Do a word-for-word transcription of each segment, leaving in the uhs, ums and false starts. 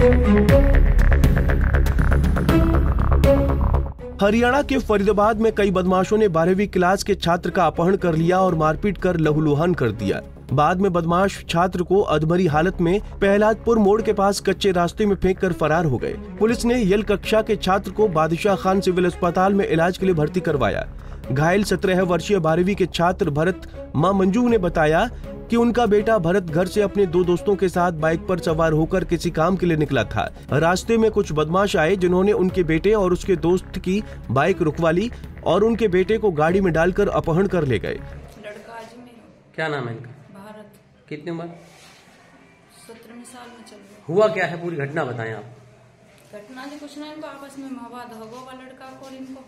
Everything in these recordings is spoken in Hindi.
हरियाणा के फरीदाबाद में कई बदमाशों ने बारहवीं क्लास के छात्र का अपहरण कर लिया और मारपीट कर लहूलुहान कर दिया। बाद में बदमाश छात्र को अधमरी हालत में प्रहलादपुर मोड़ के पास कच्चे रास्ते में फेंक कर फरार हो गए। पुलिस ने यल कक्षा के छात्र को बादशाह खान सिविल अस्पताल में इलाज के लिए भर्ती करवाया। घायल सत्रह वर्षीय बारहवीं के छात्र भरत मां मंजू ने बताया कि उनका बेटा भरत घर से अपने दो दोस्तों के साथ बाइक पर सवार होकर किसी काम के लिए निकला था। रास्ते में कुछ बदमाश आए जिन्होंने उनके बेटे और उसके दोस्त की बाइक रुकवा ली और उनके बेटे को गाड़ी में डालकर अपहरण कर ले गए। क्या नाम है इनका? भारत। कितनी उम्र? सत्रहवीं साल में चल रही। हुआ क्या है, पूरी घटना बताएं आप। घटना जी कुछ नहीं, इनको आपस में मवाद हो गया लड़का को इनको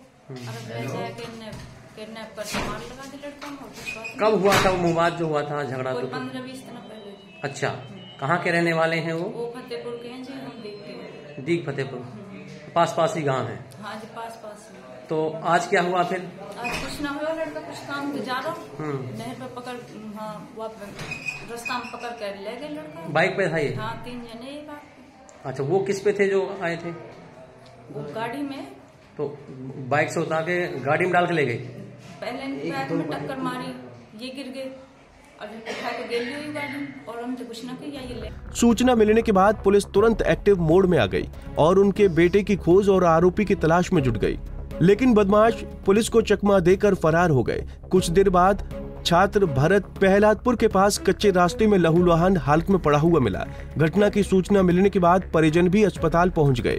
किडनैप कर मार लगा दी लड़का में। कब हुआ था वो विवाद जो हुआ था, झगड़ा? तो पंद्रह बीस दिन पहले। अच्छा, कहाँ के रहने वाले हैं वो? वो फतेहपुर के हैं जी, हम देखते हैं। दीग फतेहपुर पास पास ही गांव है। हाँ जी, पास पास ही। तो आज क्या हुआ फिर? आज कुछ ना हुआ, लड़का कुछ काम पे जा रहा, नहर पे पकड़, हाँ वो रास्ता में पकड़ कर ले गए लड़का। बाइक पे था ये? हाँ, तीन जने ये बात। अच्छा, वो किस पे थे जो आए थे? वो गाड़ी में। तो बाइक से उतार के गाड़ी में डाल के ले गई? पहले बैग में टक्कर मारी, ये गिर गए और उठा के गेली हुई गाड़ी, और हम तो कुछ ना किया ये ले। सूचना मिलने के बाद पुलिस तुरंत एक्टिव मोड में आ गई और उनके बेटे की खोज और आरोपी की तलाश में जुट गई, लेकिन बदमाश पुलिस को चकमा देकर फरार हो गए। कुछ देर बाद छात्र भरत प्रहलादपुर के पास कच्चे रास्ते में लहूलुहान हालत में पड़ा हुआ मिला। घटना की सूचना मिलने के बाद परिजन भी अस्पताल पहुंच गए।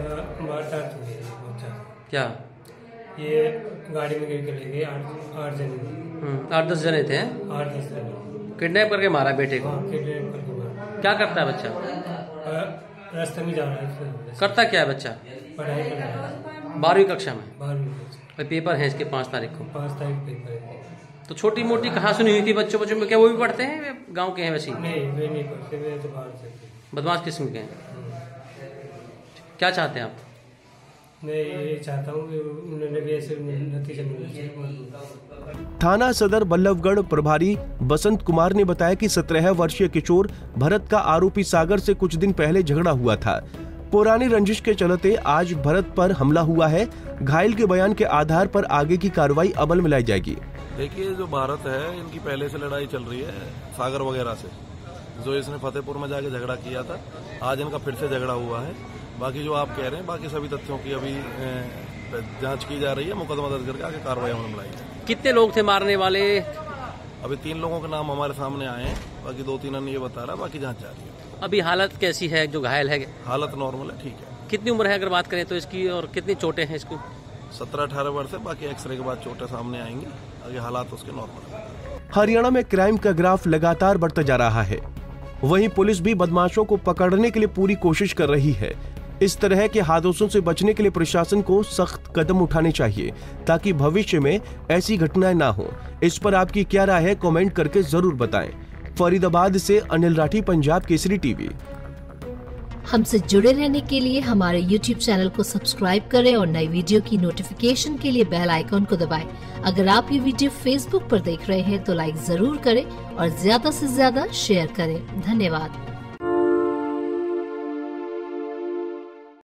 क्या ये गाड़ी में गिर के ले गए, आठ आठ जने आठ दस जने थे। आठ दस जने किडनैप करके मारा बेटे को? हाँ, किडनैप करके मारा। क्या करता है बच्चा? रास्ते में जा रहा है। करता क्या है बच्चा? पढ़ाई कर रहा है, बारहवीं कक्षा में। बारहवीं। पेपर है इसके पाँच तारीख को। पाँच तारीख पेपर है। तो छोटी मोटी कहाँ सुनी हुई थी बच्चों बच्चों में? क्या वो भी पढ़ते हैं? गाँव के हैं वैसे? नहीं, वे नहीं पढ़ते, वे तो बाहर से। बदमाश किस्म के हैं। क्या चाहते हैं आप? मैं ये चाहता हूँ कि उन्होंने भी ऐसे नतीजा मिलना चाहिए। थाना सदर बल्लभगढ़ प्रभारी बसंत कुमार ने बताया कि सत्रह वर्षीय किशोर भरत का आरोपी सागर से कुछ दिन पहले झगड़ा हुआ था। पुरानी रंजिश के चलते आज भरत पर हमला हुआ है। घायल के बयान के आधार पर आगे की कार्रवाई अमल में लाई जाएगी। देखिए, जो भारत है, इनकी पहले से लड़ाई चल रही है सागर वगैरह से, जो इसने फतेहपुर में जाके झगड़ा किया था। आज इनका फिर से झगड़ा हुआ है। बाकी जो आप कह रहे हैं, बाकी सभी तथ्यों की अभी जांच की जा रही है। मुकदमा दर्ज करके आगे कार्रवाई अमल में लाई जाएगी। कितने लोग थे मारने वाले? अभी तीन लोगों के नाम हमारे सामने आए हैं, बाकी दो तीन अन्य ये बता रहा है, बाकी जांच जारी है। अभी हालत कैसी है जो घायल है? हालत नॉर्मल है, ठीक है। कितनी उम्र है अगर बात करें तो इसकी, और कितनी चोटें हैं इसको? सत्रह अठारह वर्ष है, बाकी एक्सरे के बाद चोटें सामने आएंगी। आगे हालात उसके नॉर्मल है। हरियाणा में क्राइम का ग्राफ लगातार बढ़ता जा रहा है। वहीं पुलिस भी बदमाशों को पकड़ने के लिए पूरी कोशिश कर रही है। इस तरह के हादसों से बचने के लिए प्रशासन को सख्त कदम उठाने चाहिए ताकि भविष्य में ऐसी घटनाएं ना हो। इस पर आपकी क्या राय है, कमेंट करके जरूर बताएं। फरीदाबाद से अनिल राठी, पंजाब केसरी टीवी। हमसे जुड़े रहने के लिए हमारे यूट्यूब चैनल को सब्सक्राइब करें और नई वीडियो की नोटिफिकेशन के लिए बेल आइकॉन को दबाएं। अगर आप ये वीडियो फेसबुक पर देख रहे हैं तो लाइक जरूर करें और ज्यादा से ज्यादा शेयर करें। धन्यवाद।